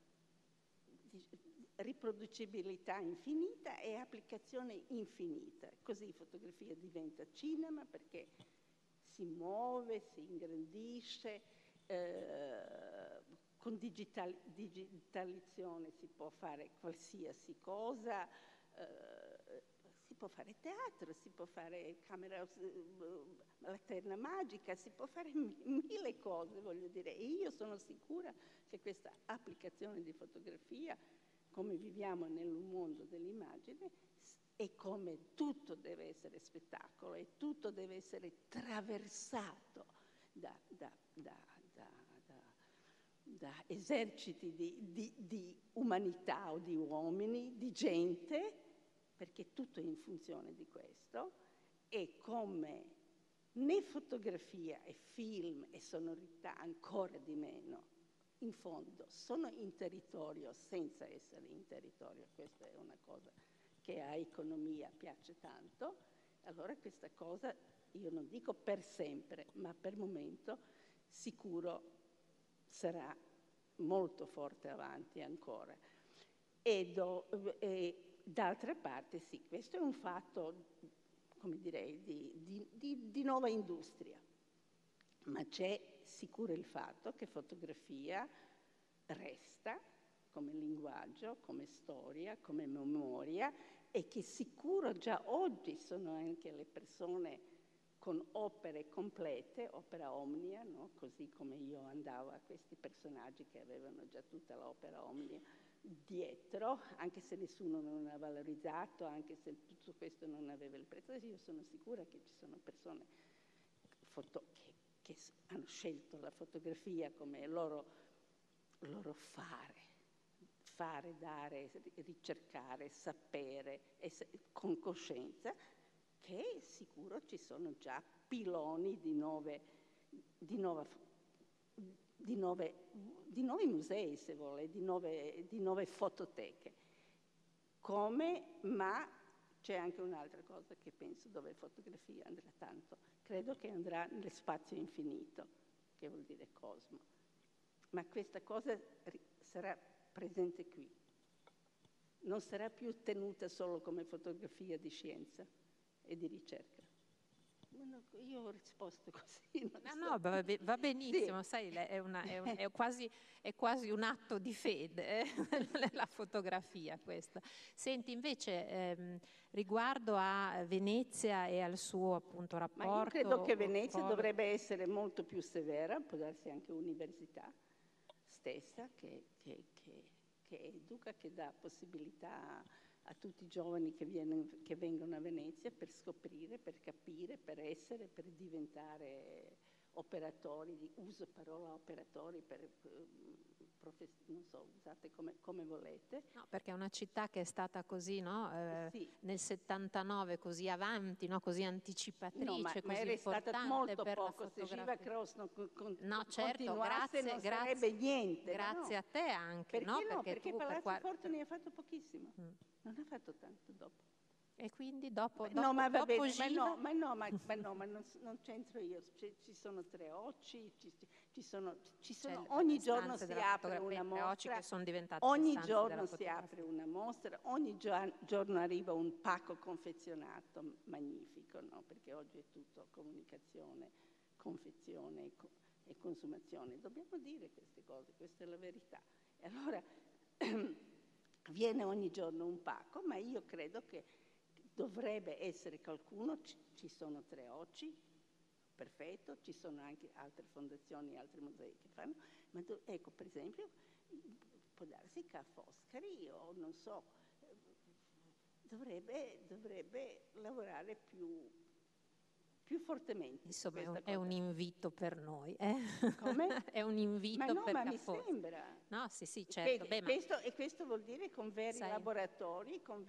riproducibilità infinita e applicazione infinita. Così fotografia diventa cinema, perché si muove, si ingrandisce, con digitalizzazione si può fare qualsiasi cosa, si può fare teatro, si può fare camera lanterna magica, si può fare mille cose, voglio dire. E io sono sicura che questa applicazione di fotografia, come viviamo nel mondo dell'immagine, e come tutto deve essere spettacolo e tutto deve essere traversato da eserciti di umanità o di uomini, di gente, perché tutto è in funzione di questo, e come né fotografia e film e sonorità, ancora di meno, in fondo sono in territorio senza essere in territorio. Questa è una cosa che a economia piace tanto. Allora questa cosa, io non dico per sempre, ma per momento sicuro sarà molto forte avanti ancora. E d'altra parte sì, questo è un fatto, come direi, di nuova industria, ma c'è sicuro il fatto che fotografia resta come linguaggio, come storia, come memoria, e che sicuro già oggi sono anche le persone con opere complete, opera omnia, no? Così come io andavo a questi personaggi che avevano già tutta l'opera omnia dietro, anche se nessuno non ha valorizzato, anche se tutto questo non aveva il prezzo. Io sono sicura che ci sono persone che hanno scelto la fotografia come loro fare, dare, ricercare, sapere, con coscienza, che sicuro ci sono già piloni di nuovi musei, se vuole, di nuove fototeche. Ma c'è anche un'altra cosa che penso dove fotografia andrà tanto. Credo che andrà nello spazio infinito, che vuol dire cosmo. Ma questa cosa sarà presente qui. Non sarà più tenuta solo come fotografia di scienza e di ricerca. Io ho risposto così. No, va benissimo, sì. Sai, è quasi un atto di fede, la fotografia questa. Senti, invece, riguardo a Venezia e al suo appunto rapporto... Ma io credo che Venezia dovrebbe essere molto più severa, può darsi anche università stessa, che educa, che dà possibilità a tutti i giovani che vengono a Venezia per scoprire, per capire, per essere, per diventare operatori, uso parola operatori per non so, usate come volete. No, perché è una città che è stata così, no? Sì. Nel 79 così avanti, no? Così anticipatrice, no, ma così era importante stata molto per poco. la Se Giva Cross non certo, continuasse non sarebbe niente. Grazie no? a te anche. Perché no? Perché Palazzo Fortuny ha fatto pochissimo. Non ha fatto tanto dopo. E quindi dopo no, ma va bene, Giva... ma non c'entro io. Ci sono tre occhi, ogni giorno si apre una mostra. Che sono diventate ogni giorno si apre una mostra, ogni giorno arriva un pacco confezionato magnifico, no? Perché oggi è tutto comunicazione, confezione e consumazione. Dobbiamo dire queste cose, questa è la verità. E allora viene ogni giorno un pacco, ma io credo che dovrebbe essere qualcuno, ci sono tre occhi, perfetto, ci sono anche altre fondazioni, altri musei che fanno, ma ecco, per esempio, può darsi che a Foscari, o non so, dovrebbe lavorare più fortemente. Insomma, è un invito per noi. Come? È un invito per ma mi Foscari. sembra. No, sì, certo. E questo vuol dire con veri laboratori, con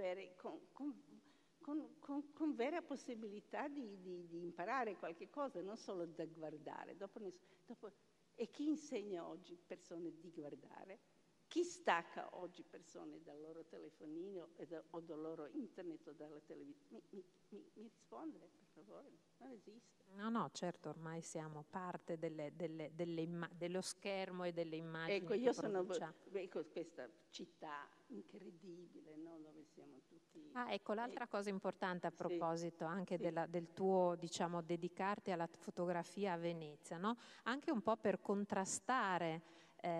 vera possibilità di imparare qualche cosa, non solo da guardare. E chi insegna oggi persone di guardare? Chi stacca oggi persone dal loro telefonino o dal loro internet o dalla televisione? Mi rispondere, per favore? Non esiste. No, certo, ormai siamo parte dello schermo e delle immagini. Ecco, io sono questa città incredibile, no? Dove siamo tutti... ecco, l'altra cosa importante a proposito anche del tuo, diciamo, dedicarti alla fotografia a Venezia, no? Anche un po' per contrastare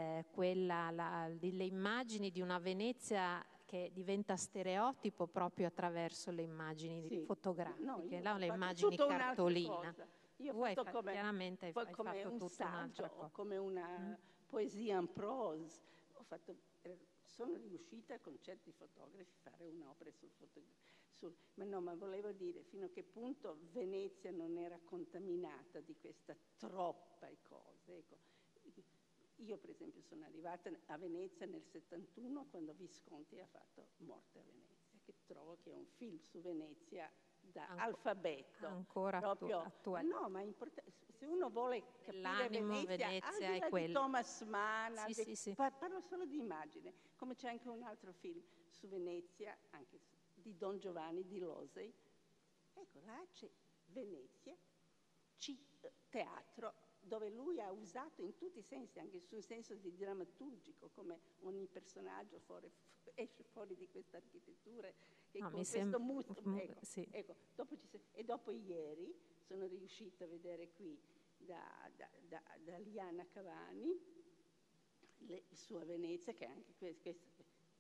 le immagini di una Venezia che diventa stereotipo proprio attraverso le immagini fotografiche, le immagini cartolina. Io ho fatto come un saggio, come una poesia in prose. Sono riuscita con certi fotografi a fare un'opera ma volevo dire fino a che punto Venezia non era contaminata di questa troppa cose. Ecco. Io per esempio sono arrivata a Venezia nel 71 quando Visconti ha fatto Morte a Venezia, che trovo che è un film su Venezia da alfabeto. Ancora proprio attuale. No, ma se uno vuole capire Venezia al di là di Thomas Mann, parlo solo di immagine, come c'è anche un altro film su Venezia, anche di Don Giovanni di Losey. Ecco, là c'è Venezia, teatro, dove lui ha usato in tutti i sensi, anche sul senso di drammaturgico, come ogni personaggio esce fuori di questa architettura e con questo ecco, dopo ieri sono riuscita a vedere qui da Liana Cavani sua Venezia, che è anche questa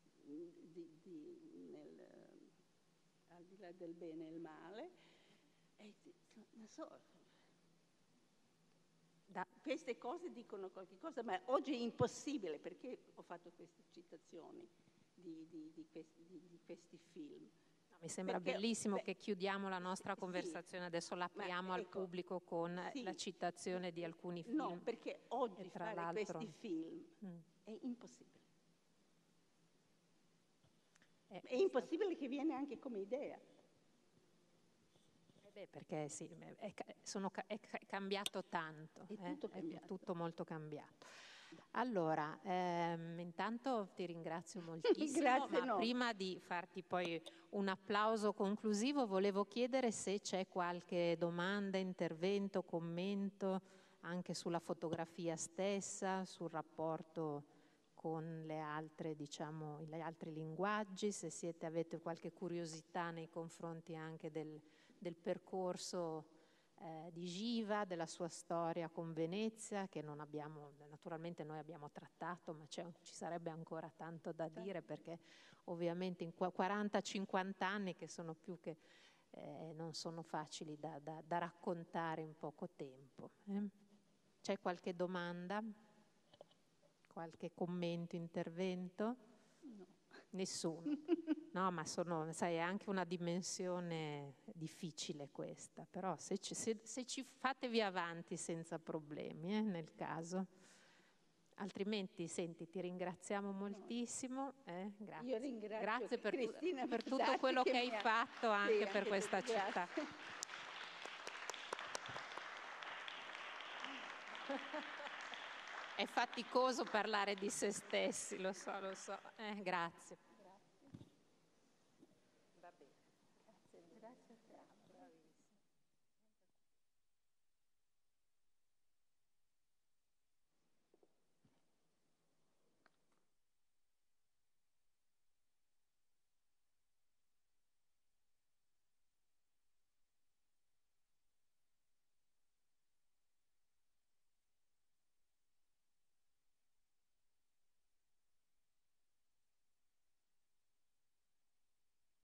al di là del bene e il male, Non so, queste cose dicono qualche cosa, ma oggi è impossibile, perché ho fatto queste citazioni di questi film. No, mi sembra bellissimo che chiudiamo la nostra conversazione, adesso l'apriamo al pubblico con la citazione di alcuni film. No, perché oggi fare questi film è impossibile. È impossibile che viene anche come idea. Perché sì, è cambiato tanto, è tutto molto cambiato. Allora, intanto ti ringrazio moltissimo, Grazie, ma prima di farti poi un applauso conclusivo volevo chiedere se c'è qualche domanda, intervento, commento anche sulla fotografia stessa, sul rapporto con le altre, diciamo, gli altri linguaggi, se avete qualche curiosità nei confronti anche del percorso di Giva, della sua storia con Venezia, che non abbiamo, naturalmente noi abbiamo trattato, ma ci sarebbe ancora tanto da dire, perché ovviamente in 40-50 anni, che sono più che non sono facili da raccontare in poco tempo. C'è qualche domanda? Qualche commento, intervento? No. Nessuno. No, ma sai, è anche una dimensione difficile questa, però se ci fatevi avanti senza problemi, nel caso. Altrimenti, senti, ti ringraziamo moltissimo. Grazie. Io ringrazio grazie per, Cristina per tutto quello che hai fatto anche per questa città. È faticoso parlare di se stessi, lo so. Grazie.